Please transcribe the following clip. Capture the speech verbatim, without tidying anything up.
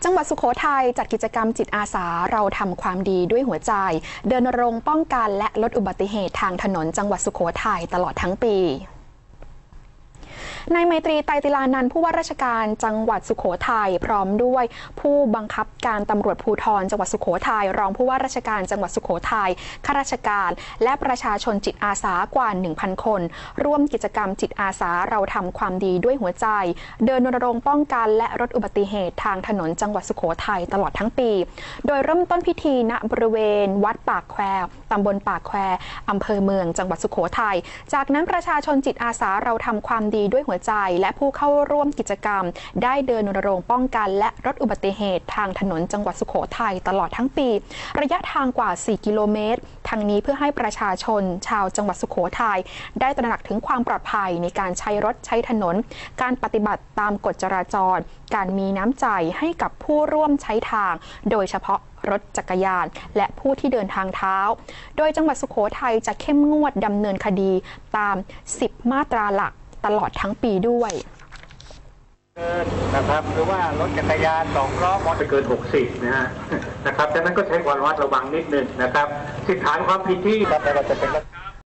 จังหวัดสุโขทัยจัดกิจกรรมจิตอาสาเราทำความดีด้วยหัวใจเดินรงค์ป้องกันและลดอุบัติเหตุทางถนนจังหวัดสุโขทัยตลอดทั้งปีนายไมตรีไตรติลานันท์ผู้ว่าราชการจังหวัดสุโขทัยพร้อมด้วยผู้บังคับการตำรวจภูธรจังหวัดสุโขทัยรองผู้ว่าราชการจังหวัดสุโขทัยข้าราชการและประชาชนจิตอาสากว่า หนึ่งพัน คนร่วมกิจกรรมจิตอาสาเราทำความดีด้วยหัวใจเดินรณรงค์ป้องกันและลดอุบัติเหตุทางถนนจังหวัดสุโขทัยตลอดทั้งปีโดยเริ่มต้นพิธีณบริเวณวัดปากแควตำบลปากแควอำเภอเมืองจังหวัดสุโขทัยจากนั้นประชาชนจิตอาสาเราทำความดีด้วยหัวใจและผู้เข้าร่วมกิจกรรมได้เดินรณรงค์ป้องกันและลดอุบัติเหตุทางถนนจังหวัดสุโขทัยตลอดทั้งปีระยะทางกว่า สี่กิโลเมตรทางนี้เพื่อให้ประชาชนชาวจังหวัดสุโขทัยได้ตระหนักถึงความปลอดภัยในการใช้รถใช้ถนนการปฏิบัติตามกฎจราจรการมีน้ำใจให้กับผู้ร่วมใช้ทางโดยเฉพาะรถจักรยานและผู้ที่เดินทางเท้าโดยจังหวัดสุโขทัยจะเข้มงวดดำเนินคดีตามสิบมาตราหลักตลอดทั้งปีด้วยนะครับหรือว่ารถจักรยานสองล้อมอเตอร์เกินหกสิบนะฮะนะครับฉะนั้นก็ใช้ความระมัดระวังนิดนึงนะครับสิทธิฐานความผิดที่เราจะเป็น